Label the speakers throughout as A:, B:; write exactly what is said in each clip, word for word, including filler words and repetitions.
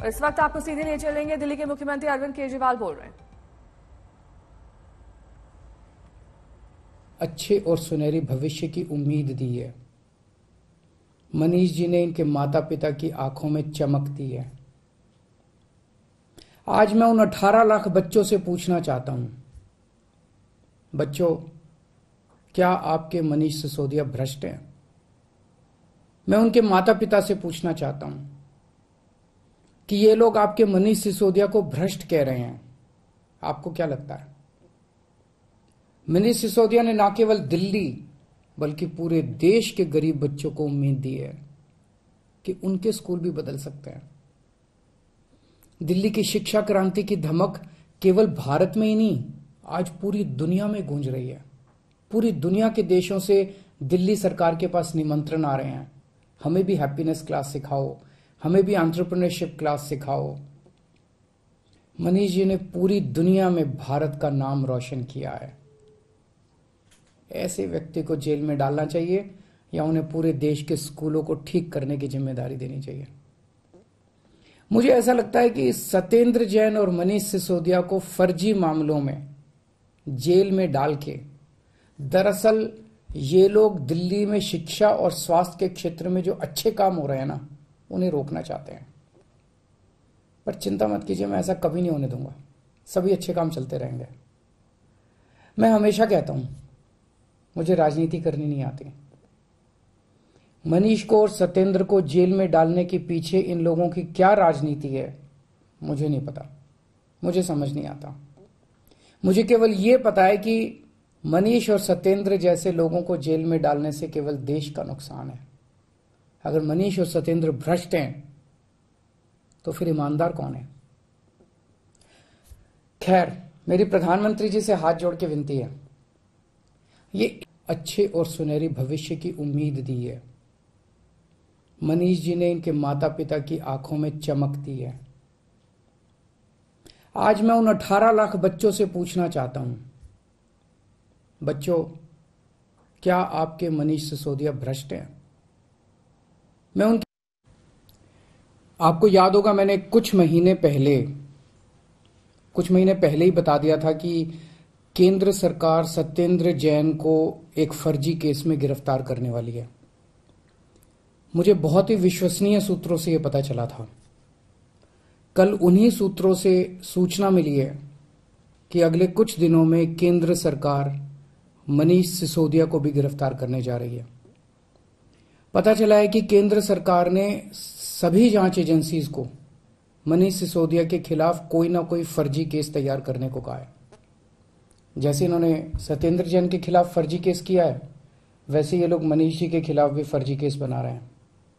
A: इस वक्त आपको सीधे ले चलेंगे, दिल्ली के मुख्यमंत्री अरविंद केजरीवाल बोल रहे हैं।
B: अच्छे और सुनहरे भविष्य की उम्मीद दी है। मनीष जी ने इनके माता पिता की आंखों में चमक दी है। आज मैं उन अठारह लाख बच्चों से पूछना चाहता हूं, बच्चों, क्या आपके मनीष सिसोदिया भ्रष्ट हैं? मैं उनके माता पिता से पूछना चाहता हूं कि ये लोग आपके मनीष सिसोदिया को भ्रष्ट कह रहे हैं, आपको क्या लगता है? मनीष सिसोदिया ने न केवल दिल्ली बल्कि पूरे देश के गरीब बच्चों को उम्मीद दी है कि उनके स्कूल भी बदल सकते हैं। दिल्ली की शिक्षा क्रांति की धमक केवल भारत में ही नहीं, आज पूरी दुनिया में गूंज रही है। पूरी दुनिया के देशों से दिल्ली सरकार के पास निमंत्रण आ रहे हैं, हमें भी हैप्पीनेस क्लास सिखाओ, हमें भी एंटरप्रेन्योरशिप क्लास सिखाओ। मनीष जी ने पूरी दुनिया में भारत का नाम रोशन किया है। ऐसे व्यक्ति को जेल में डालना चाहिए या उन्हें पूरे देश के स्कूलों को ठीक करने की जिम्मेदारी देनी चाहिए? मुझे ऐसा लगता है कि सत्येंद्र जैन और मनीष सिसोदिया को फर्जी मामलों में जेल में डाल के दरअसल ये लोग दिल्ली में शिक्षा और स्वास्थ्य के क्षेत्र में जो अच्छे काम हो रहे हैं ना, उन्हें रोकना चाहते हैं। पर चिंता मत कीजिए, मैं ऐसा कभी नहीं होने दूंगा। सभी अच्छे काम चलते रहेंगे। मैं हमेशा कहता हूं, मुझे राजनीति करनी नहीं आती। मनीष को और सत्येंद्र को जेल में डालने के पीछे इन लोगों की क्या राजनीति है, मुझे नहीं पता, मुझे समझ नहीं आता। मुझे केवल यह पता है कि मनीष और सत्येंद्र जैसे लोगों को जेल में डालने से केवल देश का नुकसान है। अगर मनीष और सत्येंद्र भ्रष्ट हैं तो फिर ईमानदार कौन है? खैर, मेरी प्रधानमंत्री जी से हाथ जोड़ के विनती है, ये अच्छे और सुनहरी भविष्य की उम्मीद दी है। मनीष जी ने इनके माता पिता की आंखों में चमक दी है। आज मैं उन अठारह लाख बच्चों से पूछना चाहता हूं, बच्चों, क्या आपके मनीष सिसोदिया भ्रष्ट हैं? मैं उनके आपको याद होगा, मैंने कुछ महीने पहले कुछ महीने पहले ही बता दिया था कि केंद्र सरकार सत्येंद्र जैन को एक फर्जी केस में गिरफ्तार करने वाली है। मुझे बहुत ही विश्वसनीय सूत्रों से यह पता चला था। कल उन्हीं सूत्रों से सूचना मिली है कि अगले कुछ दिनों में केंद्र सरकार मनीष सिसोदिया को भी गिरफ्तार करने जा रही है। पता चला है कि केंद्र सरकार ने सभी जांच एजेंसीज को मनीष सिसोदिया के खिलाफ कोई ना कोई फर्जी केस तैयार करने को कहा है। जैसे इन्होंने सत्येंद्र जैन के खिलाफ फर्जी केस किया है, वैसे ये लोग मनीष जी के खिलाफ भी फर्जी केस बना रहे हैं।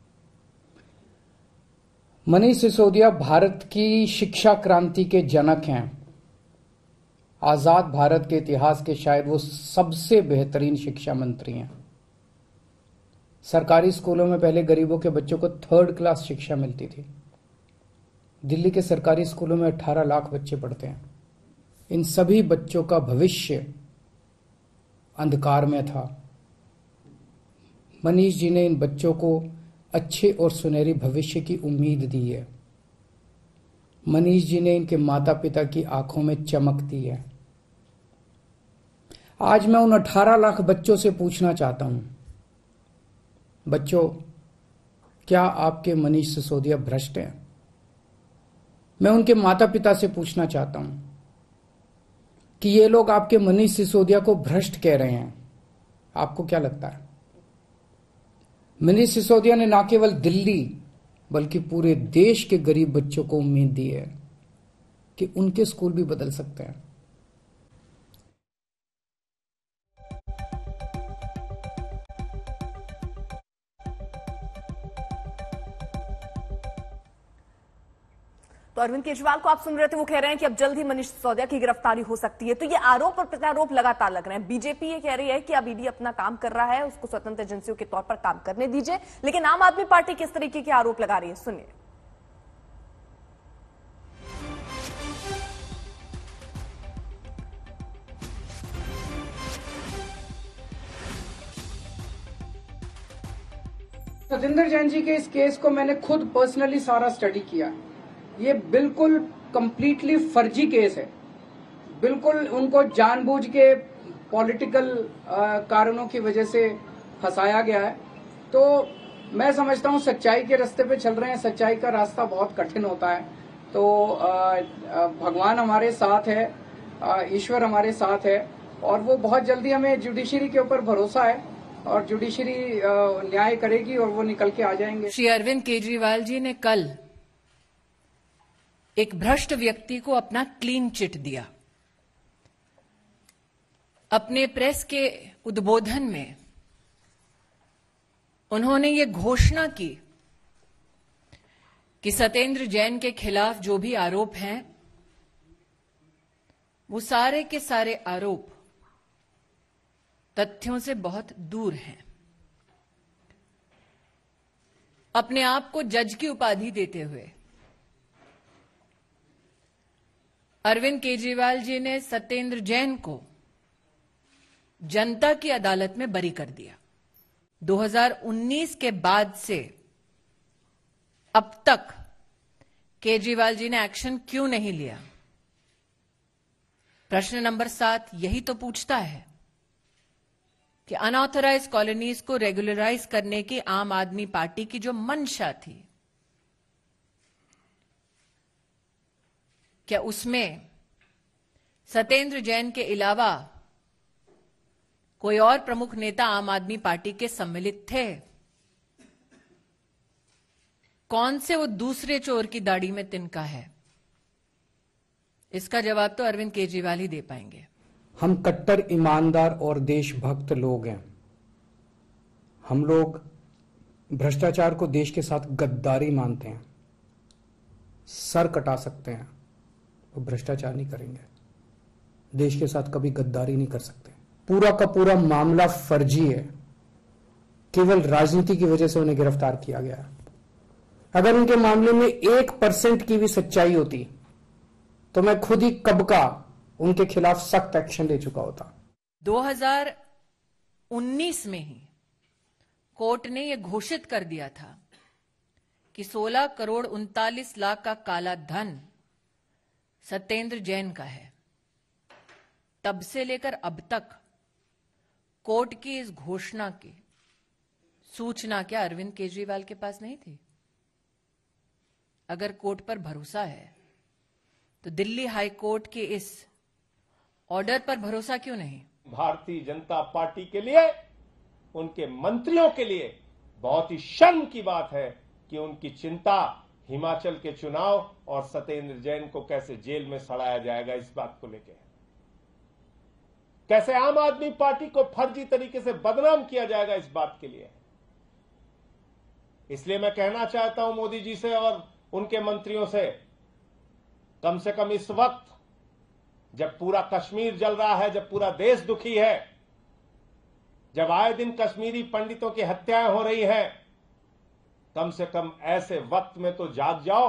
B: मनीष सिसोदिया भारत की शिक्षा क्रांति के जनक हैं। आजाद भारत के इतिहास के शायद वो सबसे बेहतरीन शिक्षा मंत्री हैं। सरकारी स्कूलों में पहले गरीबों के बच्चों को थर्ड क्लास शिक्षा मिलती थी। दिल्ली के सरकारी स्कूलों में अठारह लाख बच्चे पढ़ते हैं। इन सभी बच्चों का भविष्य अंधकार में था। मनीष जी ने इन बच्चों को अच्छे और सुनहरी भविष्य की उम्मीद दी है। मनीष जी ने इनके माता पिता की आंखों में चमक दी है। आज मैं उन अठारह लाख बच्चों से पूछना चाहता हूं, बच्चों, क्या आपके मनीष सिसोदिया भ्रष्ट हैं? मैं उनके माता पिता से पूछना चाहता हूं कि ये लोग आपके मनीष सिसोदिया को भ्रष्ट कह रहे हैं, आपको क्या लगता है? मनीष सिसोदिया ने न केवल दिल्ली बल्कि पूरे देश के गरीब बच्चों को उम्मीद दी है कि उनके स्कूल भी बदल सकते हैं।
A: तो अरविंद केजरीवाल को आप सुन रहे थे, वो कह रहे हैं कि अब जल्द ही मनीष सिसोदिया की गिरफ्तारी हो सकती है। तो ये आरोप और प्रत्यारोप लगातार लग रहे हैं। बीजेपी ये कह रही है कि अब ईडी अपना काम कर रहा है, उसको स्वतंत्र एजेंसियों के तौर पर काम करने दीजिए। लेकिन आम आदमी पार्टी किस तरीके के आरोप लगा रही है, सुनिए।
B: सत्येंद्र जैन जी के इस केस को मैंने खुद पर्सनली सारा स्टडी किया। ये बिल्कुल कंप्लीटली फर्जी केस है। बिल्कुल उनको जानबूझ के पॉलिटिकल कारणों की वजह से फंसाया गया है। तो मैं समझता हूं सच्चाई के रास्ते पे चल रहे हैं। सच्चाई का रास्ता बहुत कठिन होता है। तो भगवान हमारे साथ है, ईश्वर हमारे साथ है और वो बहुत जल्दी, हमें जुडिशरी के ऊपर भरोसा है और जुडिशरी न्याय करेगी और वो निकल के आ जाएंगे।
C: श्री अरविंद केजरीवाल जी ने कल एक भ्रष्ट व्यक्ति को अपना क्लीन चिट दिया। अपने प्रेस के उद्बोधन में उन्होंने ये घोषणा की कि सत्येंद्र जैन के खिलाफ जो भी आरोप हैं वो सारे के सारे आरोप तथ्यों से बहुत दूर हैं। अपने आप को जज की उपाधि देते हुए अरविंद केजरीवाल जी ने सत्येंद्र जैन को जनता की अदालत में बरी कर दिया। दो हज़ार उन्नीस के बाद से अब तक केजरीवाल जी ने एक्शन क्यों नहीं लिया? प्रश्न नंबर सात यही तो पूछता है कि अनऑथराइज्ड कॉलोनीज को रेगुलराइज करने की आम आदमी पार्टी की जो मंशा थी, क्या उसमें सत्येंद्र जैन के अलावा कोई और प्रमुख नेता आम आदमी पार्टी के सम्मिलित थे? कौन से वो दूसरे चोर की दाढ़ी में तिनका है? इसका जवाब तो अरविंद केजरीवाल ही दे पाएंगे।
B: हम कट्टर ईमानदार और देशभक्त लोग हैं। हम लोग भ्रष्टाचार को देश के साथ गद्दारी मानते हैं। सर कटा सकते हैं, वो भ्रष्टाचार नहीं करेंगे। देश के साथ कभी गद्दारी नहीं कर सकते। पूरा का पूरा मामला फर्जी है। केवल राजनीति की वजह से उन्हें गिरफ्तार किया गया। अगर उनके मामले में एक परसेंट की भी सच्चाई होती तो मैं खुद ही कब का उनके खिलाफ सख्त एक्शन ले चुका होता।
C: दो हज़ार उन्नीस में ही कोर्ट ने यह घोषित कर दिया था कि सोलह करोड़ उनतालीस लाख का काला धन सत्येंद्र जैन का है। तब से लेकर अब तक कोर्ट की इस घोषणा की सूचना क्या अरविंद केजरीवाल के पास नहीं थी? अगर कोर्ट पर भरोसा है तो दिल्ली हाई कोर्ट के इस ऑर्डर पर भरोसा क्यों नहीं?
D: भारतीय जनता पार्टी के लिए, उनके मंत्रियों के लिए बहुत ही शर्म की बात है कि उनकी चिंता हिमाचल के चुनाव और सत्येंद्र जैन को कैसे जेल में सड़ाया जाएगा इस बात को लेकर, कैसे आम आदमी पार्टी को फर्जी तरीके से बदनाम किया जाएगा इस बात के लिए। इसलिए मैं कहना चाहता हूं मोदी जी से और उनके मंत्रियों से, कम से कम इस वक्त जब पूरा कश्मीर जल रहा है, जब पूरा देश दुखी है, जब आए दिन कश्मीरी पंडितों की हत्याएं हो रही हैं, कम से कम ऐसे वक्त में तो जाग जाओ।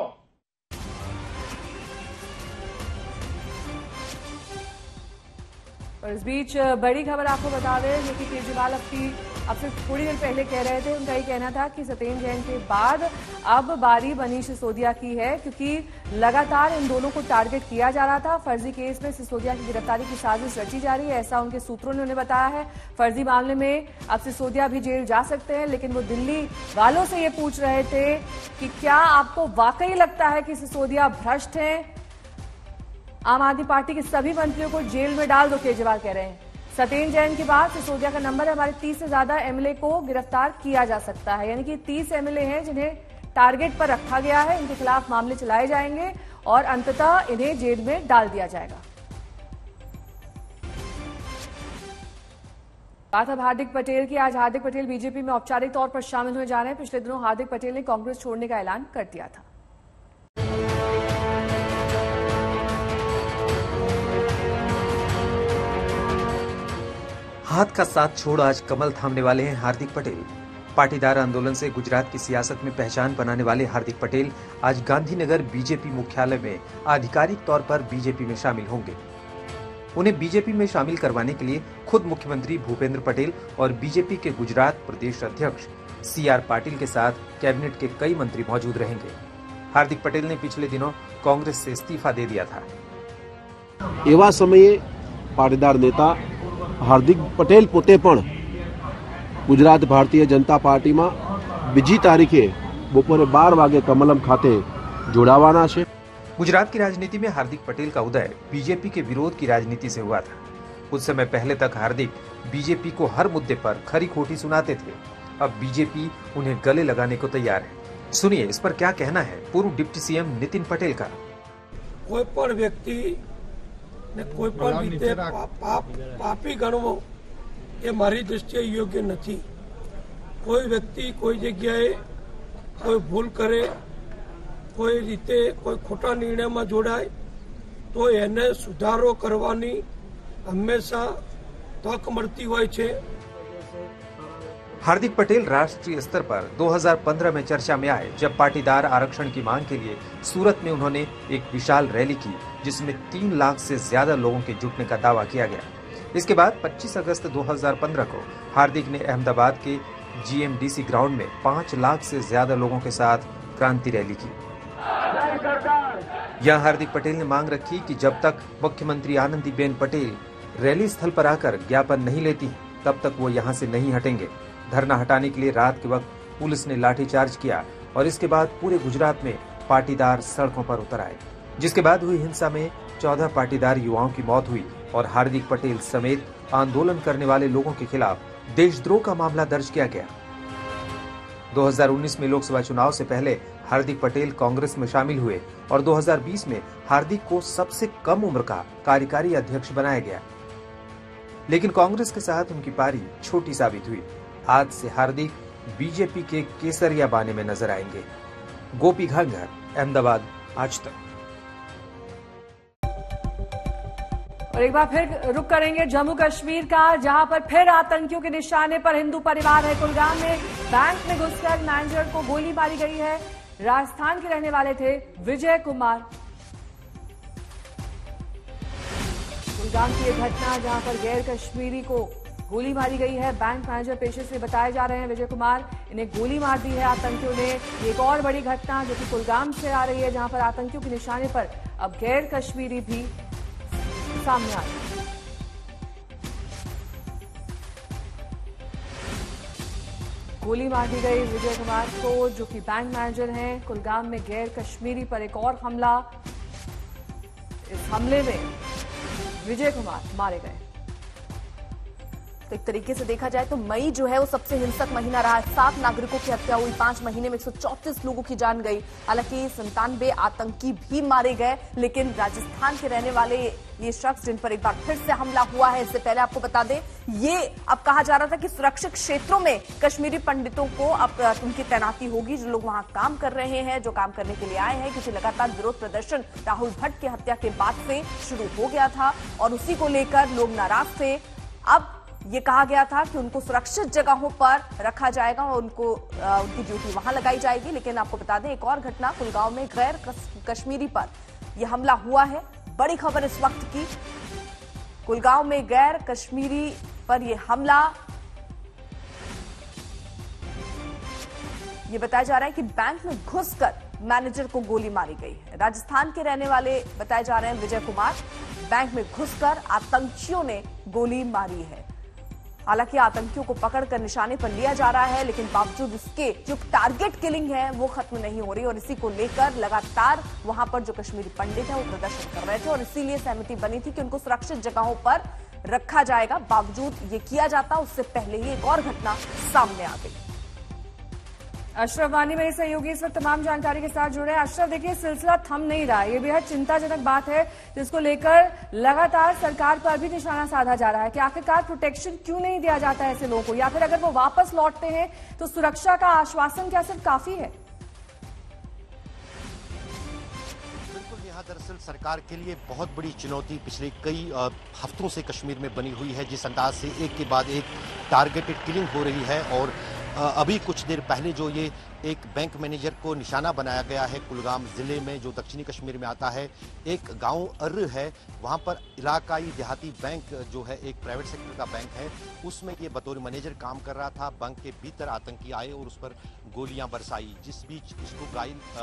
A: और इस बीच बड़ी खबर आपको बता दें, जो कि केजरीवाल अपनी अब से थोड़ी देर पहले कह रहे थे, उनका ये कहना था कि सत्येंद्र जैन के बाद अब बारी मनीष सिसोदिया की है, क्योंकि लगातार इन दोनों को टारगेट किया जा रहा था। फर्जी केस में सिसोदिया की गिरफ्तारी की साजिश रची जा रही है, ऐसा उनके सूत्रों ने उन्हें बताया है। फर्जी मामले में अब सिसोदिया भी जेल जा सकते हैं, लेकिन वो दिल्ली वालों से ये पूछ रहे थे कि क्या आपको वाकई लगता है कि सिसोदिया भ्रष्ट हैं? आम आदमी पार्टी के सभी मंत्रियों को जेल में डाल दो, केजरीवाल कह रहे हैं। सत्येंद्र जैन के बाद सिसोदिया का नंबर है, हमारे तीस से ज्यादा एमएलए को गिरफ्तार किया जा सकता है, यानी कि तीस एमएलए हैं जिन्हें टारगेट पर रखा गया है। इनके खिलाफ मामले चलाए जाएंगे और अंततः इन्हें जेल में डाल दिया जाएगा। बात अब हार्दिक पटेल की। आज हार्दिक पटेल बीजेपी में औपचारिक तौर पर शामिल होने जा रहे हैं। पिछले दिनों हार्दिक पटेल ने कांग्रेस छोड़ने का ऐलान कर दिया था।
E: हाथ का साथ छोड़ आज कमल थामने वाले हैं हार्दिक पटेल। पाटीदार आंदोलन से गुजरात की सियासत में पहचान बनाने वाले हार्दिक पटेल आज गांधीनगर बीजेपी मुख्यालय में आधिकारिक तौर पर बीजेपी में शामिल होंगे। उन्हें बीजेपी में शामिल करवाने के लिए खुद मुख्यमंत्री भूपेंद्र पटेल और बीजेपी के गुजरात प्रदेश अध्यक्ष सी आर पाटिल के साथ कैबिनेट के कई मंत्री मौजूद रहेंगे। हार्दिक पटेल ने पिछले दिनों कांग्रेस से इस्तीफा दे दिया था।
F: एवा समये पाटीदार नेता हार्दिक पटेल पोते पण गुजरात भारतीय जनता पार्टी में बीजी तारीखे बपोरे बार वागे कमलम खाते जोड़ावाना छे।
E: गुजरात की राजनीति में हार्दिक पटेल का उदय बीजेपी के विरोध की राजनीति से हुआ था। कुछ समय पहले तक हार्दिक बीजेपी को हर मुद्दे पर खरी खोटी सुनाते थे। अब बीजेपी उन्हें गले लगाने को तैयार है। सुनिए इस पर क्या कहना है पूर्व डिप्टी सीएम नितिन पटेल का।
G: कोई पण व्यक्ति ने कोई पण रीते पाप पापी गणवो ये मारी दृष्टिए योग्य नहीं। कोई व्यक्ति कोई जगह कोई भूल करे कोई रीते कोई खोटा निर्णय में जोड़ाय तो एने सुधारो करवानी हमेशा तक मळती होय छे।
E: हार्दिक पटेल राष्ट्रीय स्तर पर दो हज़ार पंद्रह में चर्चा में आए जब पाटीदार आरक्षण की मांग के लिए सूरत में उन्होंने एक विशाल रैली की जिसमें तीन लाख से ज्यादा लोगों के जुटने का दावा किया गया। इसके बाद पच्चीस अगस्त दो हज़ार पंद्रह को हार्दिक ने अहमदाबाद के जीएमडीसी ग्राउंड में पाँच लाख से ज्यादा लोगों के साथ क्रांति रैली की। यहां हार्दिक पटेल ने मांग रखी कि जब तक मुख्यमंत्री आनंदीबेन पटेल रैली स्थल पर आकर ज्ञापन नहीं लेती तब तक वो यहां से नहीं हटेंगे। धरना हटाने के लिए रात के वक्त पुलिस ने लाठीचार्ज किया और इसके बाद पूरे गुजरात में पाटीदार सड़कों पर उतर आए, जिसके बाद हुई हिंसा में चौदह पाटीदार युवाओं की मौत हुई और हार्दिक पटेल समेत आंदोलन करने वाले लोगों के खिलाफ देशद्रोह का मामला दर्ज किया गया। दो हज़ार उन्नीस में लोकसभा चुनाव से पहले हार्दिक पटेल कांग्रेस में शामिल हुए और दो हज़ार बीस में हार्दिक को सबसे कम उम्र का कार्यकारी अध्यक्ष बनाया गया, लेकिन कांग्रेस के साथ उनकी पारी छोटी साबित हुई। आज से हार्दिक बीजेपी के केसरिया बाने में नजर आएंगे। गोपी घांगर, अहमदाबाद, आज तक।
H: और एक बार फिर रुक करेंगे जम्मू कश्मीर का, जहां पर फिर आतंकियों के निशाने पर हिंदू परिवार है। कुलगाम में बैंक में घुसकर मैनेजर को गोली मारी गई है। राजस्थान के रहने वाले थे विजय कुमार। कुलगाम की यह घटना जहां पर गैर कश्मीरी को गोली मारी गई है। बैंक मैनेजर पेशे से बताए जा रहे हैं विजय कुमार, इन्हें गोली मार दी है आतंकियों ने। एक और बड़ी घटना जो कि कुलगाम से आ रही है, जहां पर आतंकियों के निशाने पर अब गैर कश्मीरी भी सामने आ रहे हैं। गोली मार दी गई विजय कुमार को, जो कि बैंक मैनेजर हैं। कुलगाम में गैर कश्मीरी पर एक और हमला। इस हमले में विजय कुमार मारे गए।
A: तो एक तरीके से देखा जाए तो मई जो है वो सबसे हिंसक महीना रहा। सात नागरिकों की हत्या हुई, पांच महीने में एक सौ चौंतीस लोगों की जान गई। हालांकि संतानवे आतंकी भी मारे गए, लेकिन राजस्थान के रहने वाले ये शख्स जिन पर एक बार फिर से हमला हुआ है, इससे पहले आपको बता दें ये अब कहा जा रहा था कि सुरक्षित क्षेत्रों में कश्मीरी पंडितों को अब उनकी तैनाती होगी, जो लोग वहां काम कर रहे हैं, जो काम करने के लिए आए हैं, क्योंकि लगातार विरोध प्रदर्शन राहुल भट्ट की हत्या के बाद से शुरू हो गया था और उसी को लेकर लोग नाराज थे। अब ये कहा गया था कि उनको सुरक्षित जगहों पर रखा जाएगा और उनको आ, उनकी ड्यूटी वहां लगाई जाएगी। लेकिन आपको बता दें एक और घटना कुलगांव में गैर कश्मीरी पर यह हमला हुआ है। बड़ी खबर इस वक्त की, कुलगांव में गैर कश्मीरी पर यह हमला। यह बताया जा रहा है कि बैंक में घुसकर मैनेजर को गोली मारी गई है। राजस्थान के रहने वाले बताए जा रहे हैं विजय कुमार, बैंक में घुसकर आतंकियों ने गोली मारी है। हालांकि आतंकियों को पकड़कर निशाने पर लिया जा रहा है, लेकिन बावजूद इसके जो टारगेट किलिंग है वो खत्म नहीं हो रही और इसी को लेकर लगातार वहां पर जो कश्मीरी पंडित है वो प्रदर्शन कर रहे थे और इसीलिए सहमति बनी थी कि उनको सुरक्षित जगहों पर रखा जाएगा। बावजूद ये किया जाता, उससे पहले ही एक और घटना सामने आ गई।
H: अशरफ वानी मेरे सहयोगी इस वक्त तमाम जानकारी के साथ जुड़े हैं। अशरफ, देखिए सिलसिला थम नहीं रहा है, ये बेहद चिंताजनक बात है जिसको लेकर लगातार सरकार पर भी निशाना साधा जा रहा है कि आखिरकार प्रोटेक्शन क्यों नहीं दिया जाता है ऐसे लोगों को, या फिर अगर वो वापस लौटते हैं तो सुरक्षा का आश्वासन क्या सिर्फ काफी है?
I: बिल्कुल, यहाँ दरअसल सरकार के लिए बहुत बड़ी चुनौती पिछले कई हफ्तों से कश्मीर में बनी हुई है, जिस अंदाज से एक के बाद एक टारगेटेड किलिंग हो रही है। और अभी कुछ देर पहले जो ये एक बैंक मैनेजर को निशाना बनाया गया है कुलगाम जिले में, जो दक्षिणी कश्मीर में आता है, एक गांव अर्र है, वहां पर इलाकाई देहाती बैंक जो है एक प्राइवेट सेक्टर का बैंक है, उसमें ये बतौर मैनेजर काम कर रहा था। बैंक के भीतर आतंकी आए और उस पर गोलियां बरसाई, जिस बीच इसको घायल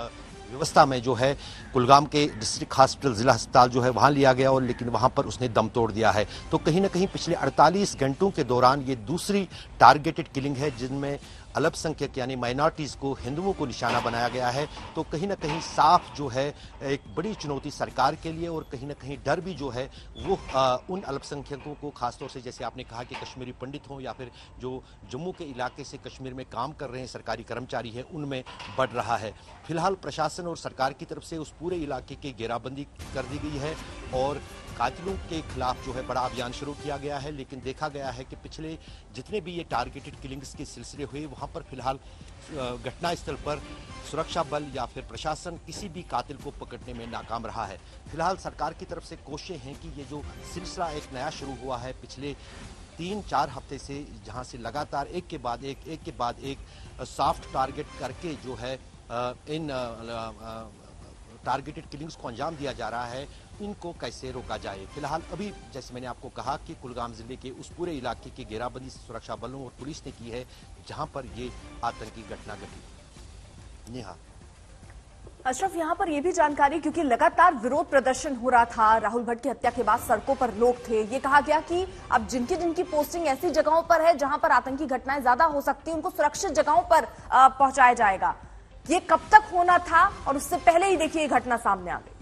I: व्यवस्था में जो है कुलगाम के डिस्ट्रिक्ट हॉस्पिटल जिला अस्पताल जो है वहां लिया गया और लेकिन वहां पर उसने दम तोड़ दिया है। तो कहीं ना कहीं पिछले अड़तालीस घंटों के दौरान ये दूसरी टारगेटेड किलिंग है जिनमें अल्पसंख्यक यानी माइनॉरिटीज को, हिंदुओं को निशाना बनाया गया है। तो कहीं ना कहीं साफ जो है एक बड़ी चुनौती सरकार के लिए और कहीं ना कहीं डर भी जो है वो आ, उन अल्पसंख्यकों को, खासतौर से जैसे आपने कहा कि कश्मीरी पंडित हों या फिर जो जम्मू के इलाके से कश्मीर में काम कर रहे हैं सरकारी कर्मचारी हैं, उनमें बढ़ रहा है। फिलहाल प्रशासन और सरकार की तरफ से उस पूरे इलाके की घेराबंदी कर दी गई है और कातिलों के खिलाफ जो है बड़ा अभियान शुरू किया गया है। लेकिन देखा गया है कि पिछले जितने भी ये टारगेटेड किलिंग्स के सिलसिले हुए वहां पर फिलहाल घटनास्थल पर सुरक्षा बल या फिर प्रशासन किसी भी कातिल को पकड़ने में नाकाम रहा है। फिलहाल सरकार की तरफ से कोशिशें हैं कि ये जो सिलसिला एक नया शुरू हुआ है पिछले तीन चार हफ्ते से, जहां से लगातार एक के बाद एक एक के बाद एक सॉफ्ट टारगेट करके जो है इन टारगेटेड किलिंग्स को अंजाम दिया जा रहा है, इनको कैसे रोका जाए। फिलहाल अभी जैसे मैंने आपको कहा कि कुलगाम जिले के उस पूरे इलाके की घेराबंदी सुरक्षा बलों और पुलिस ने की है जहां पर ये आतंकी घटना घटी। नेहा।
A: अशरफ, यहाँ पर यह भी जानकारी, क्योंकि लगातार विरोध प्रदर्शन हो रहा था, राहुल भट्ट की हत्या के बाद सड़कों पर लोग थे, ये कहा गया कि अब जिनकी जिनकी पोस्टिंग ऐसी जगहों पर है जहां पर आतंकी घटनाएं ज्यादा हो सकती हैं, उनको सुरक्षित जगहों पर पहुंचाया जाएगा। ये कब तक होना था और उससे पहले ही देखिए ये घटना सामने आ गई।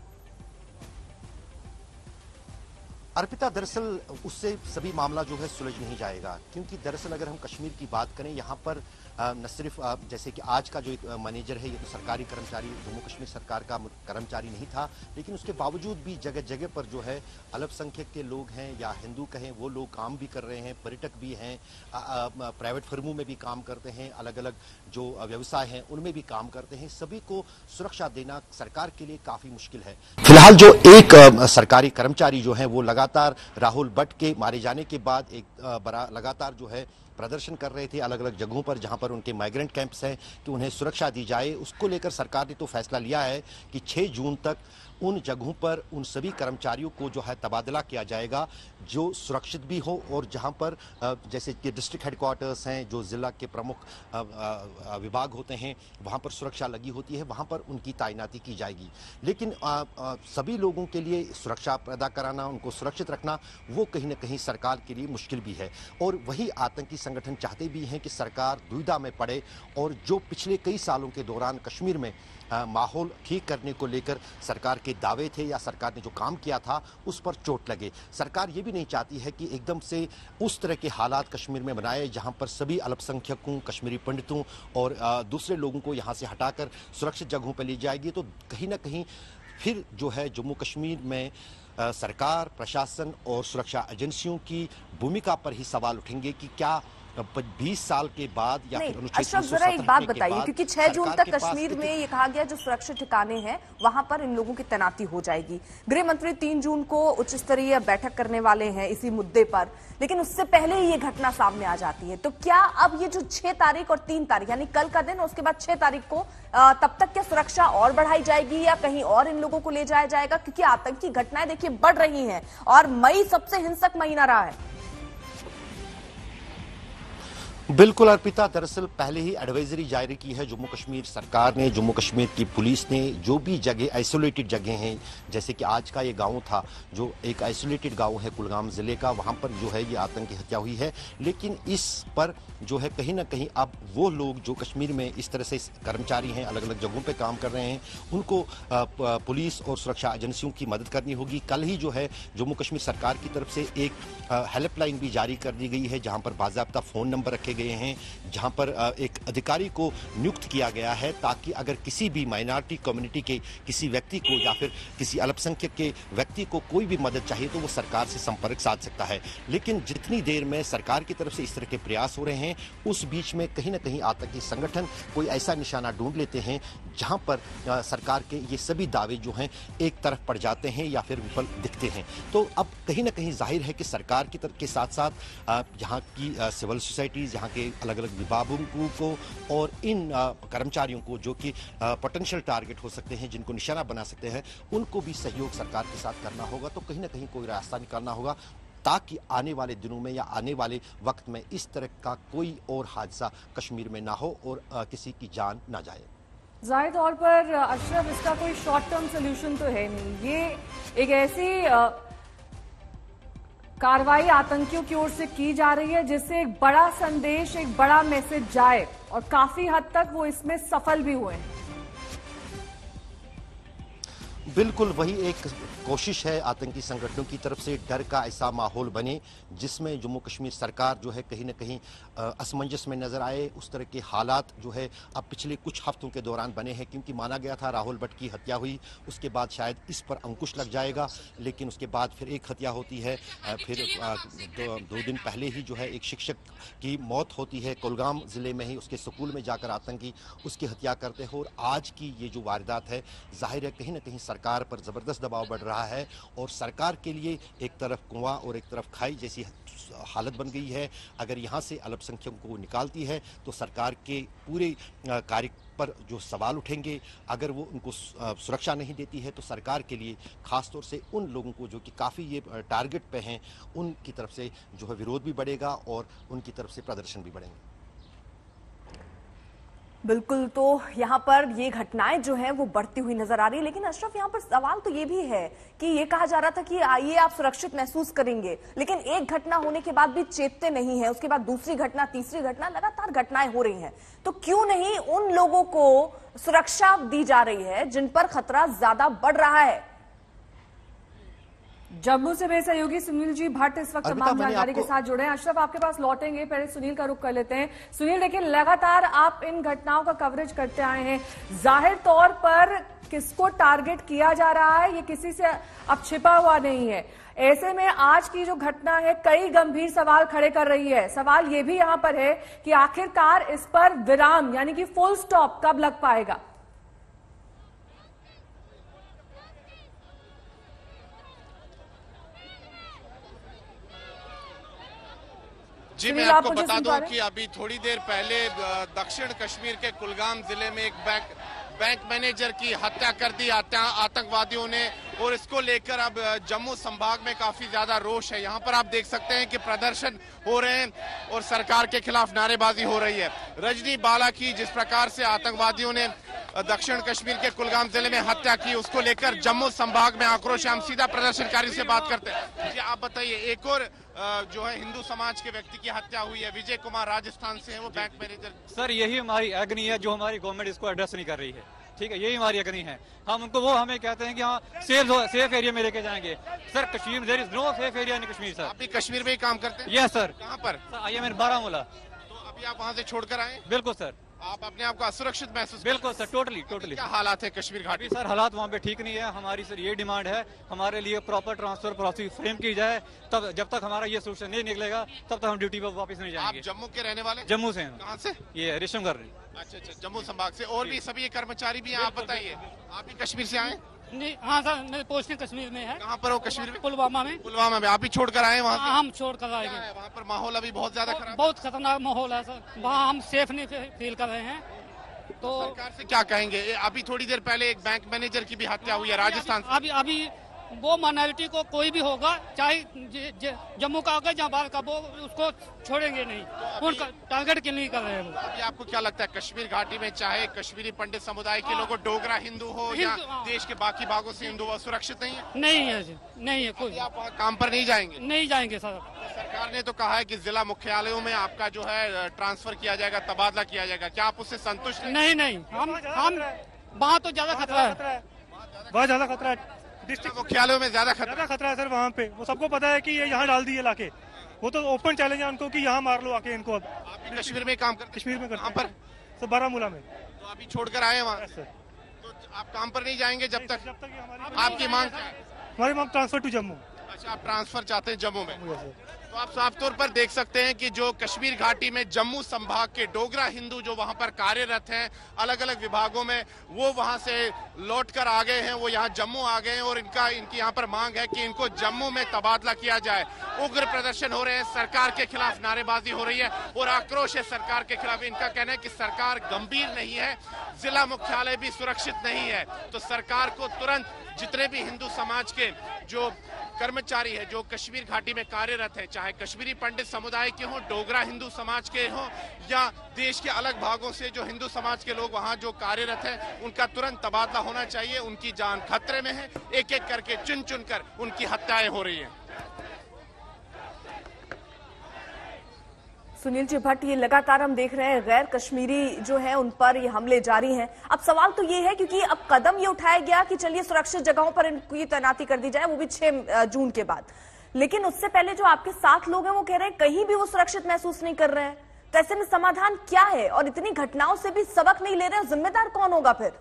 I: अर्पिता, दरअसल उससे सभी मामला जो है सुलझ नहीं जाएगा, क्योंकि दरअसल अगर हम कश्मीर की बात करें यहाँ पर न सिर्फ जैसे कि आज का जो मैनेजर है ये तो सरकारी कर्मचारी, जम्मू कश्मीर सरकार का कर्मचारी नहीं था, लेकिन उसके बावजूद भी जगह जगह पर जो है अल्पसंख्यक के लोग हैं या हिंदू कहें वो लोग काम भी कर रहे हैं, पर्यटक भी हैं, प्राइवेट फर्मों में भी काम करते हैं, अलग अलग जो व्यवसाय हैं उनमें भी काम करते हैं। सभी को सुरक्षा देना सरकार के लिए काफी मुश्किल है। फिलहाल जो एक सरकारी कर्मचारी जो है वो लगातार राहुल भट्ट के मारे जाने के बाद एक बड़ा लगातार जो है प्रदर्शन कर रहे थे अलग अलग जगहों पर जहां पर उनके माइग्रेंट कैंप्स हैं कि उन्हें सुरक्षा दी जाए। उसको लेकर सरकार ने तो फैसला लिया है कि छह जून तक उन जगहों पर उन सभी कर्मचारियों को जो है तबादला किया जाएगा जो सुरक्षित भी हो और जहां पर जैसे कि डिस्ट्रिक्ट हेडक्वार्टर्स हैं, जो जिला के प्रमुख विभाग होते हैं, वहां पर सुरक्षा लगी होती है, वहां पर उनकी तैनाती की जाएगी। लेकिन आ, आ, सभी लोगों के लिए सुरक्षा पैदा कराना, उनको सुरक्षित रखना, वो कहीं ना कहीं सरकार के लिए मुश्किल भी है। और वही आतंकी संगठन चाहते भी हैं कि सरकार दुविधा में पड़े और जो पिछले कई सालों के दौरान कश्मीर में आ, माहौल ठीक करने को लेकर सरकार के दावे थे या सरकार ने जो काम किया था उस पर चोट लगे। सरकार ये भी नहीं चाहती है कि एकदम से उस तरह के हालात कश्मीर में बनाए जहां पर सभी अल्पसंख्यकों, कश्मीरी पंडितों और आ, दूसरे लोगों को यहां से हटाकर सुरक्षित जगहों पर ले जाएगी। तो कहीं ना कहीं फिर जो है जम्मू कश्मीर में आ, सरकार, प्रशासन और सुरक्षा एजेंसियों की भूमिका पर ही सवाल उठेंगे कि क्या बीस साल के बाद या फिर अनुच्छेद
A: अशरफ, जरा एक बात बताइए, क्योंकि छह जून तक कश्मीर में ये कहा गया जो सुरक्षित ठिकाने हैं वहां पर इन लोगों की तैनाती हो जाएगी। गृह मंत्री तीन जून को उच्च स्तरीय बैठक करने वाले हैं इसी मुद्दे पर, लेकिन उससे पहले ही ये घटना सामने आ जाती है। तो क्या अब ये जो छह तारीख और तीन तारीख यानी कल का दिन और उसके बाद छह तारीख को तब तक क्या सुरक्षा और बढ़ाई जाएगी या कहीं और इन लोगों को ले जाया जाएगा? क्योंकि आतंकी घटनाएं देखिए बढ़ रही हैं और मई सबसे हिंसक महीना रहा है।
I: बिल्कुल अर्पिता, दरअसल पहले ही एडवाइजरी जारी की है जम्मू कश्मीर सरकार ने, जम्मू कश्मीर की पुलिस ने। जो भी जगह आइसोलेटेड जगह हैं, जैसे कि आज का ये गांव था जो एक आइसोलेटेड गांव है कुलगाम जिले का, वहां पर जो है ये आतंकी हत्या हुई है। लेकिन इस पर जो है कहीं ना कहीं अब वो लोग जो कश्मीर में इस तरह से कर्मचारी हैं, अलग अलग जगहों पर काम कर रहे हैं, उनको पुलिस और सुरक्षा एजेंसियों की मदद करनी होगी। कल ही जो है जम्मू कश्मीर सरकार की तरफ से एक हेल्पलाइन भी जारी कर दी गई है जहां पर बाकायदा फोन नंबर रखे गए हैं, जहां पर एक अधिकारी को नियुक्त किया गया है ताकि अगर किसी भी माइनॉरिटी कम्युनिटी के किसी व्यक्ति को या फिर किसी अल्पसंख्यक के व्यक्ति को कोई भी मदद चाहिए तो वो सरकार से संपर्क साध सकता है। लेकिन जितनी देर में सरकार की तरफ से इस तरह के प्रयास हो रहे हैं, उस बीच में कहीं ना कहीं आतंकी संगठन कोई ऐसा निशाना ढूंढ लेते हैं जहां पर आ, सरकार के ये सभी दावे जो हैं एक तरफ पड़ जाते हैं या फिर विफल दिखते हैं। तो अब कहीं ना कहीं जाहिर है कि सरकार की तरफ के साथ साथ यहाँ की सिविल सोसाइटीज, यहाँ के अलग अलग विभागों को और इन आ, कर्मचारियों को जो कि पोटेंशियल टारगेट हो सकते हैं, जिनको निशाना बना सकते हैं, उनको भी सहयोग सरकार के साथ करना होगा। तो कहीं ना कहीं कोई रास्ता निकालना होगा ताकि आने वाले दिनों में या आने वाले वक्त में इस तरह का कोई और हादसा कश्मीर में ना हो और आ, किसी की जान ना जाए।
H: जाहिर तौर पर अशरफ, इसका कोई शॉर्ट टर्म सोल्यूशन तो है नहीं। ये एक ऐसी कार्रवाई आतंकियों की ओर से की जा रही है जिससे एक बड़ा संदेश, एक बड़ा मैसेज जाए, और काफी हद तक वो इसमें सफल भी हुए हैं।
I: बिल्कुल वही एक कोशिश है आतंकी संगठनों की तरफ से, डर का ऐसा माहौल बने जिसमें जम्मू कश्मीर सरकार जो है कहीं ना कहीं असमंजस में नजर आए। उस तरह के हालात जो है अब पिछले कुछ हफ्तों के दौरान बने हैं, क्योंकि माना गया था राहुल भट्ट की हत्या हुई, उसके बाद शायद इस पर अंकुश लग जाएगा, लेकिन उसके बाद फिर एक हत्या होती है, फिर दो, दो दिन पहले ही जो है एक शिक्षक की मौत होती है कुलगाम जिले में ही, उसके स्कूल में जाकर आतंकी उसकी हत्या करते हैं। और आज की ये जो वारदात है, जाहिर है कहीं ना कहीं सरकार पर जबरदस्त दबाव बढ़ रहा है, और सरकार के लिए एक तरफ कुआं और एक तरफ खाई जैसी हालत बन गई है। अगर यहां से अल्पसंख्यकों को निकालती है तो सरकार के पूरे कार्य पर जो सवाल उठेंगे, अगर वो उनको सुरक्षा नहीं देती है तो सरकार के लिए खासतौर से उन लोगों को जो कि काफ़ी ये टारगेट पे हैं, उनकी तरफ से जो है विरोध भी बढ़ेगा और उनकी तरफ से प्रदर्शन भी बढ़ेंगे।
A: बिल्कुल, तो यहाँ पर ये घटनाएं जो हैं वो बढ़ती हुई नजर आ रही है। लेकिन अशरफ, यहाँ पर सवाल तो ये भी है कि ये कहा जा रहा था कि आइए आप सुरक्षित महसूस करेंगे, लेकिन एक घटना होने के बाद भी चेतते नहीं है, उसके बाद दूसरी घटना, तीसरी घटना, लगातार घटनाएं हो रही हैं। तो क्यों नहीं उन लोगों को सुरक्षा दी जा रही है जिन पर खतरा ज्यादा बढ़ रहा है?
H: जम्मू से मेरे सहयोगी सुनील जी भट्ट इस वक्त तमाम जानकारी के साथ जुड़े हैं। अशरफ, आपके पास लौटेंगे, पहले सुनील का रुख कर लेते हैं। सुनील, देखिए लगातार आप इन घटनाओं का कवरेज करते आए हैं, जाहिर तौर पर किसको टारगेट किया जा रहा है ये किसी से अब छिपा हुआ नहीं है। ऐसे में आज की जो घटना है कई गंभीर सवाल खड़े कर रही है। सवाल ये भी यहां पर है कि आखिरकार इस पर विराम यानी कि फुल स्टॉप कब लग पाएगा?
J: जी, मैं आपको बता दूं कि अभी थोड़ी देर पहले दक्षिण कश्मीर के कुलगाम जिले में एक बैंक बैंक मैनेजर की हत्या कर दी आतंकवादियों ने, और इसको लेकर अब जम्मू संभाग में काफी ज्यादा रोष है। यहाँ पर आप देख सकते हैं कि प्रदर्शन हो रहे हैं और सरकार के खिलाफ नारेबाजी हो रही है। रजनी बाला की जिस प्रकार से आतंकवादियों ने दक्षिण कश्मीर के कुलगाम जिले में हत्या की, उसको लेकर जम्मू संभाग में आक्रोश है। हम सीधा प्रदर्शनकारी से बात करते हैं। जी, आप बताइए, एक और जो है हिंदू समाज के व्यक्ति की हत्या हुई है, विजय कुमार राजस्थान से है, वो बैंक मैनेजर।
K: सर, यही हमारी एग्नी है जो हमारी गवर्नमेंट इसको एड्रेस नहीं कर रही है। ठीक है, यही हमारी एग्नी है। हम उनको वो हमें कहते हैं कि हाँ सेफ सेफ एरिया में लेके जाएंगे। Sir, Kashmir there is no safe area in Kashmir. Sir,
J: आप भी कश्मीर में ही काम करते हैं?
K: Yes sir.
J: कहाँ पर?
K: I am in Baramulla.
J: तो अभी आप वहाँ से छोड़कर आए?
K: बिल्कुल सर।
J: आप अपने आप को असुरक्षित महसूस?
K: बिल्कुल सर, टोटली टोटली।
J: क्या हालात है कश्मीर घाटी?
K: सर, हालात वहाँ पे ठीक नहीं है। हमारी सर ये डिमांड है, हमारे लिए प्रॉपर ट्रांसफर प्रोसेस फ्रेम की जाए। तब जब तक हमारा ये सोल्यूशन नहीं निकलेगा तब तक हम ड्यूटी पर वापस नहीं जाएंगे।
J: आप जम्मू के रहने वाले?
K: जम्मू से।
J: कहाँ से?
K: ये रेशम कर रही।
J: अच्छा अच्छा, जम्मू संभाग से। और भी सभी कर्मचारी भी हैं, आप बताइए, आप भी कश्मीर से आए?
L: नहीं, हाँ सर, मेरी पोस्टिंग कश्मीर में है।
J: कहाँ पर हो कश्मीर में?
L: पुलवामा में।
J: पुलवामा में आप भी छोड़ कर आए वहाँ?
L: हाँ, हम छोड़ कर आएंगे।
J: वहाँ पर माहौल अभी बहुत ज्यादा खराब,
L: बहुत खतरनाक माहौल है सर। वहाँ हम सेफ नहीं फील कर रहे हैं।
J: तो सरकार से क्या कहेंगे? अभी थोड़ी देर पहले एक बैंक मैनेजर की भी हत्या हुई है राजस्थान से।
L: अभी अभी वो माइनॉरिटी को कोई भी होगा, चाहे जम्मू का होगा या बाहर का, वो उसको छोड़ेंगे नहीं, तो उनका टारगेट क्यों नहीं कर रहे हैं वो?
J: अभी आपको क्या लगता है कश्मीर घाटी में चाहे कश्मीरी पंडित समुदाय के लोगों, डोगरा हिंदू हो या देश के बाकी भागों से हिंदू हो, सुरक्षित नहीं है?
L: नहीं है जी, नहीं है कोई।
J: आप वहाँ काम पर नहीं जाएंगे?
L: नहीं जाएंगे सर।
J: सरकार ने तो कहा है कि जिला मुख्यालयों में आपका जो है ट्रांसफर किया जाएगा, तबादला किया जाएगा, क्या आप उससे संतुष्ट हैं?
L: नहीं नहीं, हम हम वहाँ तो ज्यादा खतरा है,
M: बहुत ज्यादा खतरा है।
J: डिस्ट्रिक्ट मुख्यालयों में ज्यादा खतरा
M: खतरा है सर। वहाँ पे वो सबको पता है कि ये यहाँ डाल दिए लाके, वो तो ओपन चैलेंज है उनको कि यहाँ मार लो आके इनको। अब
J: आप कश्मीर में काम कर?
M: कश्मीर में करते हैं।
J: पर
M: सर, बारामूला में।
J: तो अभी छोड़कर आए वहाँ? तो आप काम पर नहीं जाएंगे जब तक?
M: जब तक हमारी
J: आपकी मांग क्या है?
M: हमारी मांग ट्रांसफर टू जम्मू।
J: अच्छा, आप ट्रांसफर चाहते हैं जम्मू में? तो आप साफ तौर पर देख सकते हैं कि जो कश्मीर घाटी में जम्मू संभाग के डोगरा हिंदू जो वहां पर कार्यरत हैं अलग अलग विभागों में, वो वहां से लौट कर आ गए हैं, वो यहाँ जम्मू आ गए हैं और इनका इनकी यहाँ पर मांग है कि इनको जम्मू में तबादला किया जाए। उग्र प्रदर्शन हो रहे हैं, सरकार के खिलाफ नारेबाजी हो रही है और आक्रोश है सरकार के खिलाफ। इनका कहना है कि सरकार गंभीर नहीं है, जिला मुख्यालय भी सुरक्षित नहीं है, तो सरकार को तुरंत जितने भी हिंदू समाज के जो कर्मचारी है जो कश्मीर घाटी में कार्यरत है, चाहे कश्मीरी पंडित समुदाय के हों, डोगरा हिंदू समाज के हों या देश के अलग भागों से जो हिंदू समाज के लोग वहां जो कार्यरत हैं, उनका तुरंत तबादला होना चाहिए। उनकी जान खतरे में है, एक एक करके चुन चुन कर उनकी हत्याएं हो रही हैं।
A: सुनील जी भट्ट, ये लगातार हम देख रहे हैं गैर कश्मीरी जो है उन पर ये हमले जारी हैं। अब सवाल तो ये है, क्योंकि अब कदम ये उठाया गया कि चलिए सुरक्षित जगहों पर इनकी तैनाती कर दी जाए, वो भी छह जून के बाद, लेकिन उससे पहले जो आपके साथ लोग हैं वो कह रहे हैं कहीं भी वो सुरक्षित महसूस नहीं कर रहे हैं। तो ऐसे में समाधान क्या है? और इतनी घटनाओं से भी सबक नहीं ले रहे, जिम्मेदार कौन होगा फिर?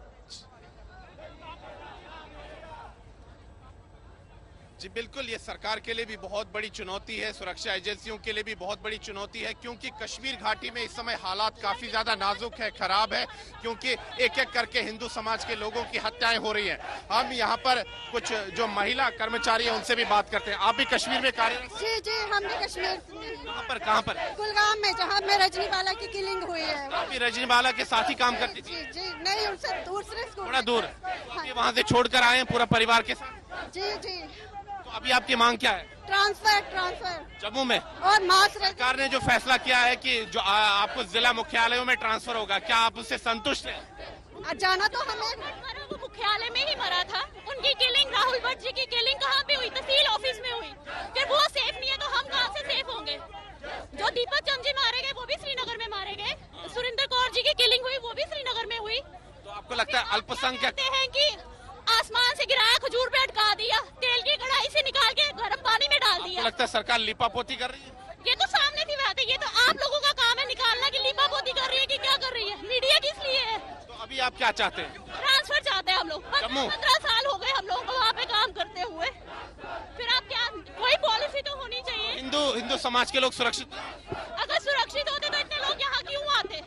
J: जी बिल्कुल, ये सरकार के लिए भी बहुत बड़ी चुनौती है, सुरक्षा एजेंसियों के लिए भी बहुत बड़ी चुनौती है, क्योंकि कश्मीर घाटी में इस समय हालात काफी ज्यादा नाजुक है, खराब है, क्योंकि एक एक करके हिंदू समाज के लोगों की हत्याएं हो रही हैं। हम यहाँ पर कुछ जो महिला कर्मचारी हैं उनसे भी बात करते हैं। आप भी कश्मीर में कार्यरत?
N: जी जी, हम भी कश्मीर।
J: कहाँ पर? कहाँ पर?
N: कुलगाम में, जहाँ में रजनीवाला की किलिंग हुई है।
J: आप भी रजनीवाला के साथ ही काम करती थी?
N: जी जी, नहीं, उनसे दूसरे स्कूल,
J: थोड़ा दूर। हाँ। वहाँ से छोड़कर आए हैं पूरा परिवार के साथ?
N: जी जी।
J: अभी आपकी मांग क्या है?
N: ट्रांसफर, ट्रांसफर
J: जम्मू में।
N: और मास
J: सरकार ने जो फैसला किया है कि जो आ, आपको जिला मुख्यालयों में ट्रांसफर होगा, क्या आप उससे संतुष्ट हैं?
N: जाना तो हमें,
O: वो मुख्यालय में ही मरा था। उनकी किलिंग, राहुल भट्ट जी की किलिंग कहाँ पे हुई? तहसील ऑफिस में हुई। फिर वो सेफ नहीं है तो हम कहाँ से सेफ होंगे? जो दीपक चंद जी मारे गए वो भी श्रीनगर में मारे गए। सुरेंद्र कौर जी की किलिंग हुई, वो भी श्रीनगर में हुई।
J: तो आपको लगता है अल्पसंख्यक
O: हैं कि आसमान से गिराया, खजूर पे अटका दिया, तेल की कढ़ाई से निकाल के गर्म पानी में डाल दिया?
J: लगता है सरकार लिपापोती कर रही है?
O: ये तो सामने की बात है, ये तो आप लोगों का काम है निकालना कि लिपापोती कर रही है कि क्या कर रही है। मीडिया किस लिए है?
J: तो अभी आप क्या चाहते हैं?
O: ट्रांसफर चाहते हैं हम लोग। पंद्रह साल हो गए हम लोगों को वहाँ पे काम करते हुए। फिर आप क्या, कोई पॉलिसी तो होनी चाहिए।
J: हिंदू हिंदू समाज के लोग सुरक्षित,
O: अगर सुरक्षित होते तो इतने लोग यहाँ क्यों आते?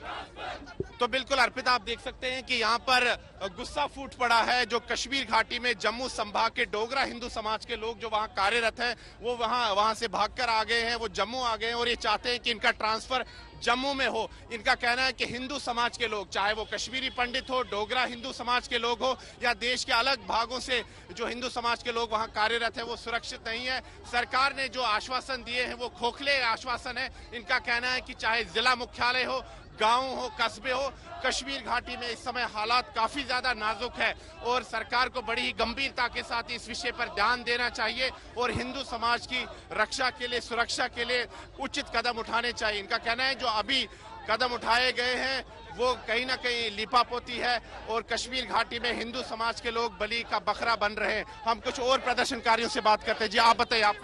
J: तो बिल्कुल अर्पिता, आप देख सकते हैं कि यहाँ पर गुस्सा फूट पड़ा है। जो कश्मीर घाटी में जम्मू संभाग के डोगरा हिंदू समाज के लोग जो वहाँ कार्यरत हैं, वो वहाँ वहाँ से भागकर आ गए हैं, वो जम्मू आ गए हैं और ये चाहते हैं कि इनका ट्रांसफर जम्मू में हो। इनका कहना है कि हिंदू समाज के लोग, चाहे वो कश्मीरी पंडित हो, डोगरा हिंदू समाज के लोग हो या देश के अलग भागों से जो हिंदू समाज के लोग वहाँ कार्यरत है, वो सुरक्षित नहीं है। सरकार ने जो आश्वासन दिए हैं वो खोखले आश्वासन है। इनका कहना है कि चाहे जिला मुख्यालय हो, गांव हो, कस्बे हो, कश्मीर घाटी में इस समय हालात काफी ज्यादा नाजुक है और सरकार को बड़ी ही गंभीरता के साथ इस विषय पर ध्यान देना चाहिए और हिंदू समाज की रक्षा के लिए, सुरक्षा के लिए उचित कदम उठाने चाहिए। इनका कहना है जो अभी कदम उठाए गए हैं वो कहीं ना कहीं लिपापोती है और कश्मीर घाटी में हिंदू समाज के लोग बलि का बकरा बन रहे हैं। हम कुछ और प्रदर्शनकारियों से बात करते हैं। जी आप बताइए। आप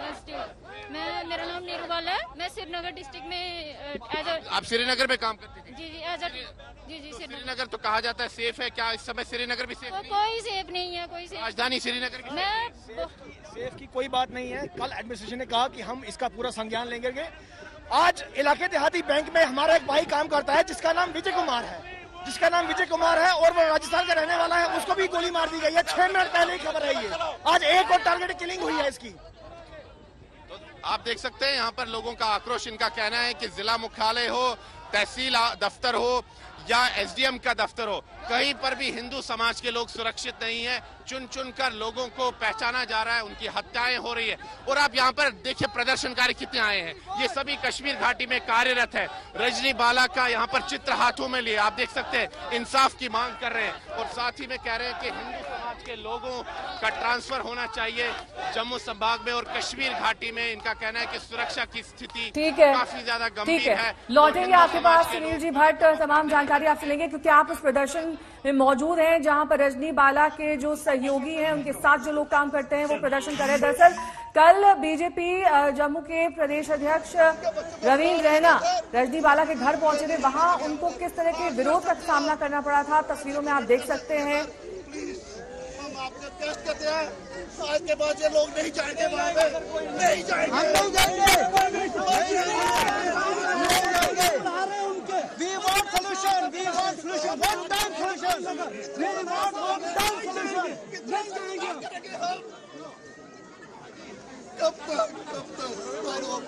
P: मैं, मेरा नाम नीरूबाला है। मैं श्रीनगर डिस्ट्रिक्ट में एज
J: आप श्रीनगर में काम करते थे?
P: जी जी एज जी जी
J: श्रीनगर तो कहा जाता है सेफ है, क्या इस समय श्रीनगर भी सेफ
P: को, कोई सेफ नहीं है, कोई सेफ।
J: राजधानी श्रीनगर की
P: मैं
Q: सेफ की कोई बात नहीं है। कल एडमिनिस्ट्रेशन ने कहा कि हम इसका पूरा संज्ञान लेंगे। आज इलाके देहाती बैंक में हमारा एक भाई काम करता है जिसका नाम विजय कुमार है जिसका नाम विजय कुमार है और वो राजस्थान का रहने वाला है। उसको भी गोली मार दी गई है। छह मिनट पहले ही खबर है ये। आज एक और टारगेट किलिंग हुई है इसकी।
J: तो आप देख सकते हैं यहाँ पर लोगों का आक्रोश। इनका कहना है कि जिला मुख्यालय हो, तहसील दफ्तर हो या एसडीएम का दफ्तर हो, कहीं पर भी हिंदू समाज के लोग सुरक्षित नहीं है। चुन चुन कर लोगों को पहचाना जा रहा है, उनकी हत्याएं हो रही है। और आप यहाँ पर देखिए प्रदर्शनकारी कितने आए हैं। ये सभी कश्मीर घाटी में कार्यरत है। रजनी बाला का यहाँ पर चित्र हाथों में लिए आप देख सकते हैं, इंसाफ की मांग कर रहे हैं और साथ ही में कह रहे हैं कि हिंदू समाज के लोगों का ट्रांसफर होना चाहिए जम्मू संभाग में और कश्मीर घाटी में। इनका कहना है कि सुरक्षा की स्थिति काफी ज्यादा गंभीर है।
H: लौटेंगे आपके पास सुनील जी भट्ट, तमाम जानकारी आपसे लेंगे क्योंकि आप उस प्रदर्शन में मौजूद हैं जहां पर रजनी बाला के जो सहयोगी हैं, उनके साथ जो लोग काम करते हैं वो प्रदर्शन कर रहे हैं। दरअसल कल बीजेपी जम्मू के प्रदेश अध्यक्ष रवींद्र रैना रजनी बाला के घर पहुंचे थे। वहां उनको किस तरह के विरोध का सामना करना पड़ा था तस्वीरों में आप देख सकते हैं।
R: आज के बाद ये लोग नहीं जाएंगे, नहीं जाएंगे, हम नहीं जाएंगे। We want solution, we want solution, one time solution, we want one time solution. नहीं जाएंगे। कब तक कब तक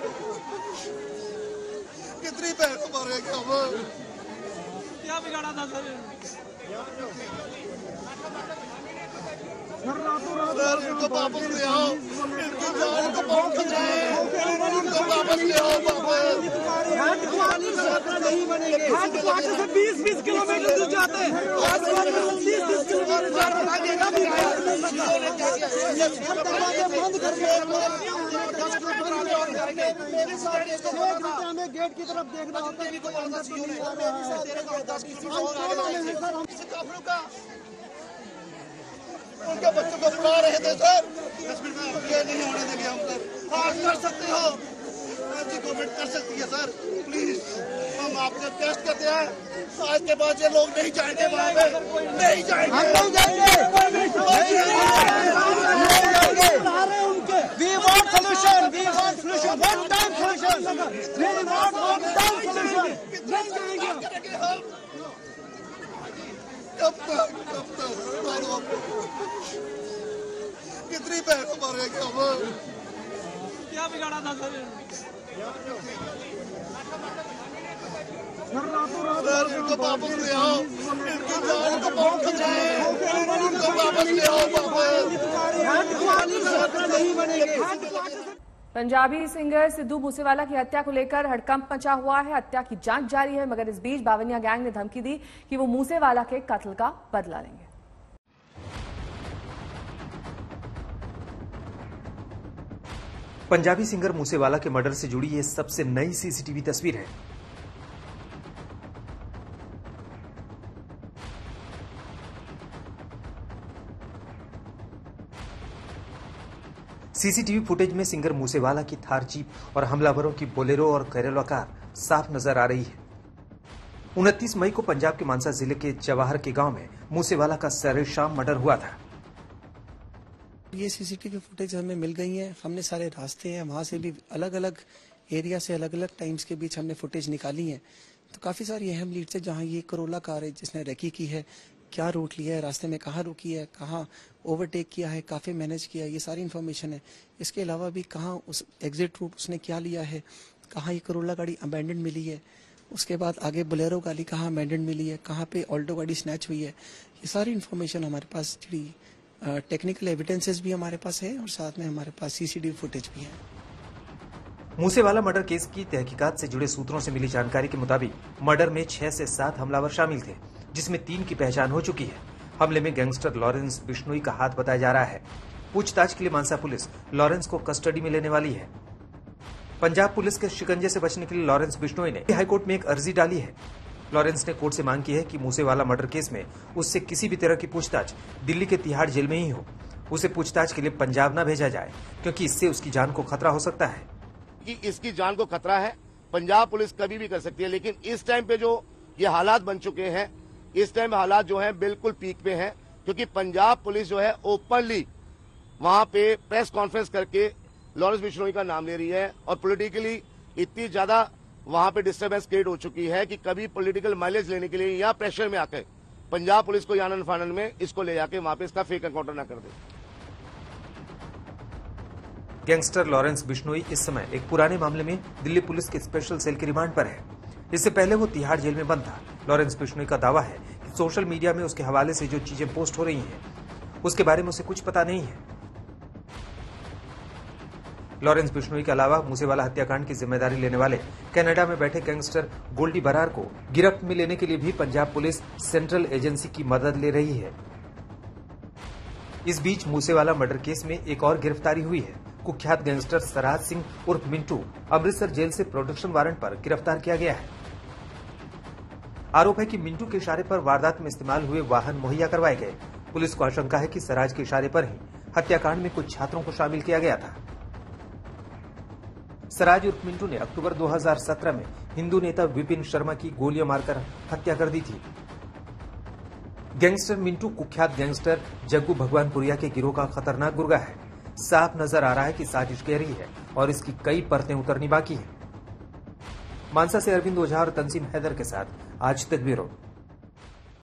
R: कितनी बहन मारेंगे हम? क्या बिगाड़ा था सर? सर इनको वापस ले आओ, इनकी जान को वापस ले आओ, इनको वापस ले आओ वापस। नहीं बनेंगे, हेडक्वार्टर से बीस बीस किलोमीटर दूर जाते हैं, हेडक्वार्टर से तीस तीस किलोमीटर जाते हैं, दरवाजे बंद करके हमें गेट की तरफ देखना होता है। उनके बच्चों को बुला रहे थे सर, ये नहीं होने देंगे हम सर। हाँ कर सकते हो, जी गवर्नमेंट कर सकती है सर, प्लीज हम आपको रिक्वेस्ट करते हैं। आज के बाद ये लोग नहीं जाएंगे वहाँ पे, नहीं जाएंगे, नहीं जाएंगे। We want solution, we want solution, one time solution, we want one time solution. नहीं जाएंगे। कब तक कब तक कितनी पैसे मारेंगे हम? क्या बिगाड़ा था सर? सर इनको वापस ले आओ, इनकी जान को वापस ले आओ, इनको वापस ले आओ वापस। नहीं बनेंगे।
H: पंजाबी सिंगर सिद्धू मूसेवाला की हत्या को लेकर हड़कंप मचा हुआ है। हत्या की जांच जारी है, मगर इस बीच बावनिया गैंग ने धमकी दी कि वो मूसेवाला के कत्ल का बदला लेंगे।
E: पंजाबी सिंगर मूसेवाला के मर्डर से जुड़ी ये सबसे नई सीसीटीवी तस्वीर है। सीसीटीवी फुटेज में सिंगर मूसेवाला की थार जीप और हमलावरों की बोलेरो और कैरेला कार साफ नजर आ रही है। उनतीस मई को पंजाब के मानसा जिले के जवाहर के गांव में मूसेवाला का सरे शाम मर्डर हुआ था।
S: ये सीसीटीवी फुटेज हमें मिल गई है। हमने सारे रास्ते हैं, वहां से भी अलग अलग एरिया से अलग अलग टाइम्स के बीच हमने फुटेज निकाली है। तो काफी सारी अहम लीड्स है, जहां ये करोला कार है जिसने रेकी की है, क्या रूट लिया है, रास्ते में कहाँ रुकी है, कहाँ ओवरटेक किया है, काफी मैनेज किया है, ये सारी इन्फॉर्मेशन है। इसके अलावा भी कहाँ उस एग्जिट रूट उसने क्या लिया है, कहाँ ये करोला गाड़ी अबैंडन मिली है, उसके बाद आगे बोलेरो गाड़ी कहाँ अबैंडन मिली है, कहाँ पे ऑल्टो गाड़ी स्नैच हुई है, ये सारी इन्फॉर्मेशन हमारे पास जी टेक्निकल एविडेंसेस भी हमारे पास है और साथ में हमारे पास सीसीटीवी फुटेज भी है।
E: मूसेवाला मर्डर केस की तहकीकात से जुड़े सूत्रों से मिली जानकारी के मुताबिक मर्डर में छह से सात हमलावर शामिल थे, जिसमें तीन की पहचान हो चुकी है। हमले में गैंगस्टर लॉरेंस बिश्नोई का हाथ बताया जा रहा है। पूछताछ के लिए मानसा पुलिस लॉरेंस को कस्टडी में लेने वाली है। पंजाब पुलिस के शिकंजे से बचने के लिए लॉरेंस बिश्नोई ने हाईकोर्ट में एक अर्जी डाली है। लॉरेंस ने कोर्ट से मांग की है कि मूसेवाला मर्डर केस में उससे किसी भी तरह की पूछताछ दिल्ली के तिहाड़ जेल में ही हो। उसे पूछताछ के लिए पंजाब न भेजा जाए, क्योंकि इससे उसकी जान को खतरा हो सकता है।
T: कि इसकी जान को खतरा है, पंजाब पुलिस कभी भी कर सकती है, लेकिन इस टाइम पे जो ये हालात बन चुके हैं, इस टाइम हालात जो हैं बिल्कुल पीक पे हैं, क्योंकि पंजाब पुलिस जो है ओपनली वहां पे प्रेस कॉन्फ्रेंस करके लॉरेंस बिश्नोई का नाम ले रही है और पॉलिटिकली इतनी ज्यादा वहां पे डिस्टर्बेंस क्रिएट हो चुकी है कि कभी पॉलिटिकल माइलेज लेने के लिए या प्रेशर में आकर पंजाब पुलिस को यानन फानन में इसको ले जाके वहां पे इसका फेक एनकाउंटर ना कर दे।
E: गैंगस्टर लॉरेंस बिश्नोई इस समय एक पुराने मामले में दिल्ली पुलिस के स्पेशल सेल की रिमांड पर है। इससे पहले वो तिहाड़ जेल में बंद था। लॉरेंस बिश्नोई का दावा है कि सोशल मीडिया में उसके हवाले से जो चीजें पोस्ट हो रही हैं, उसके बारे में उसे कुछ पता नहीं है। लॉरेंस बिश्नोई के अलावा मूसेवाला हत्याकांड की जिम्मेदारी लेने वाले कनाडा में बैठे गैंगस्टर गोल्डी बरार को गिरफ्त में लेने के लिए भी पंजाब पुलिस सेंट्रल एजेंसी की मदद ले रही है। इस बीच मूसेवाला मर्डर केस में एक और गिरफ्तारी हुई है। कुख्यात गैंगस्टर सराज सिंह उर्फ मिंटू अमृतसर जेल से प्रोटेक्शन वारंट पर गिरफ्तार किया गया है। आरोप है कि मिंटू के इशारे पर वारदात में इस्तेमाल हुए वाहन मुहैया करवाए गए। पुलिस को आशंका है कि सराज के इशारे पर ही हत्याकांड में कुछ छात्रों को शामिल किया गया था। सराज उर्फ मिंटू ने अक्टूबर दो हज़ार सत्रह में हिंदू नेता विपिन शर्मा की गोलियां मारकर हत्या कर दी थी। गैंगस्टर मिंटू कुख्यात गैंगस्टर जग्गू भगवानपुरिया के गिरोह का खतरनाक गुर्गा है। साफ नजर आ रहा है कि साजिश गहरी है और इसकी कई परतें उतरनी बाकी है। मानसा से अरविंद ओझा और तंसीम हैदर के साथ आज तक ब्यूरो।